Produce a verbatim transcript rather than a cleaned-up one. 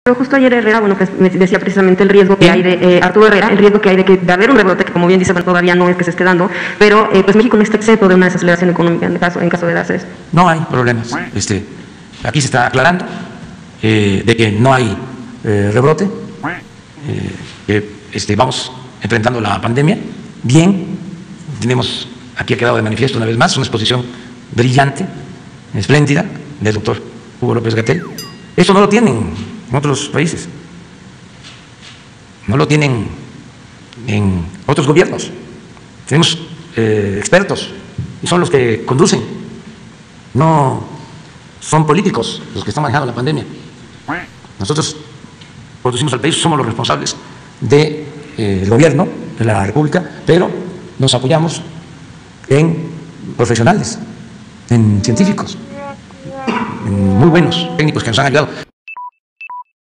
Justo ayer Herrera, bueno, pues me decía precisamente el riesgo que ¿Quién? hay de, eh, Arturo Herrera, el riesgo que hay de, que, de haber un rebrote, que como bien dice, bueno, todavía no es que se esté dando, pero eh, pues México no está exento de una desaceleración económica en caso, en caso de darse esto. No hay problemas. Este, aquí se está aclarando eh, de que no hay eh, rebrote, eh, que este, vamos enfrentando la pandemia bien. Tenemos, aquí ha quedado de manifiesto una vez más, una exposición brillante, espléndida, del doctor Hugo López-Gatell. Eso no lo tienen en otros países, no lo tienen en otros gobiernos. Tenemos eh, expertos y son los que conducen, no son políticos los que están manejando la pandemia. Nosotros conducimos al país, somos los responsables del de, eh, gobierno de la República, pero nos apoyamos en profesionales, en científicos, en muy buenos técnicos que nos han ayudado.